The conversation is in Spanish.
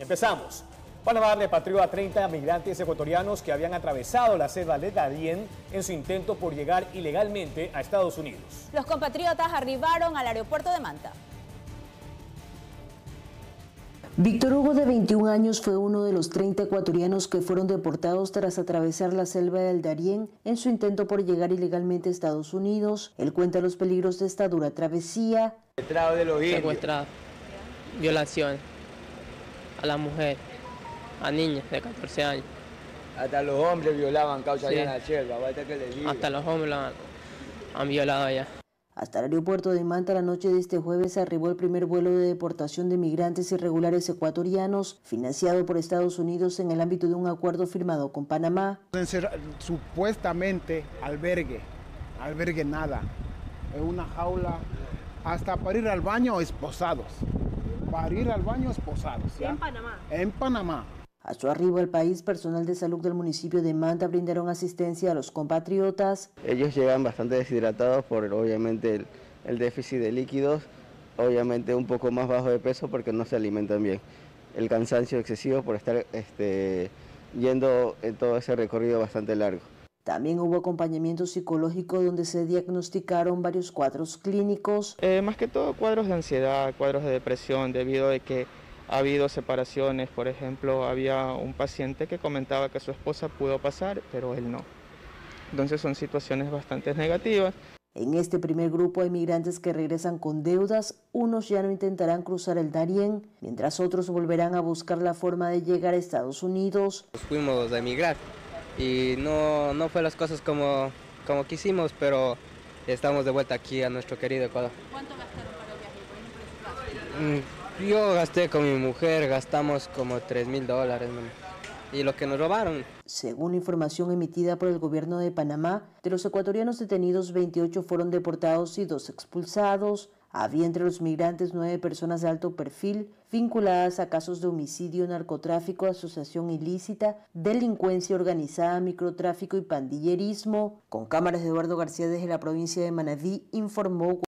Empezamos. Panamá repatrió a 30 migrantes ecuatorianos que habían atravesado la selva de Darién en su intento por llegar ilegalmente a Estados Unidos. Los compatriotas arribaron al aeropuerto de Manta. Víctor Hugo, de 21 años, fue uno de los 30 ecuatorianos que fueron deportados tras atravesar la selva del Darién en su intento por llegar ilegalmente a Estados Unidos. Él cuenta los peligros de esta dura travesía. Secuestrado, violación a la mujer, a niñas de 14 años. Hasta los hombres violaban causa allá en la selva, hasta los hombres han violado allá. Hasta el aeropuerto de Manta la noche de este jueves arribó el primer vuelo de deportación de migrantes irregulares ecuatorianos, financiado por Estados Unidos en el ámbito de un acuerdo firmado con Panamá. Supuestamente albergue nada, en una jaula, hasta para ir al baño esposados. ¿Ya? ¿En Panamá? En Panamá. A su arribo al país, personal de salud del municipio de Manta brindaron asistencia a los compatriotas. Ellos llegan bastante deshidratados por obviamente el déficit de líquidos, obviamente un poco más bajo de peso porque no se alimentan bien. El cansancio excesivo por estar yendo en todo ese recorrido bastante largo. También hubo acompañamiento psicológico donde se diagnosticaron varios cuadros clínicos. Más que todo cuadros de ansiedad, cuadros de depresión, debido a que ha habido separaciones. Por ejemplo, había un paciente que comentaba que su esposa pudo pasar, pero él no. Entonces son situaciones bastante negativas. En este primer grupo hay migrantes que regresan con deudas. Unos ya no intentarán cruzar el Darién, mientras otros volverán a buscar la forma de llegar a Estados Unidos. Fuimos a emigrar y no fue las cosas como quisimos, pero estamos de vuelta aquí a nuestro querido Ecuador. ¿Cuánto gastaron para el viaje, por ejemplo? Yo gasté con mi mujer, gastamos como $3.000 y lo que nos robaron. Según información emitida por el gobierno de Panamá, de los ecuatorianos detenidos, 28 fueron deportados y 2 expulsados. Había entre los migrantes 9 personas de alto perfil vinculadas a casos de homicidio, narcotráfico, asociación ilícita, delincuencia organizada, microtráfico y pandillerismo. Con cámaras de Eduardo García desde la provincia de Manabí, informó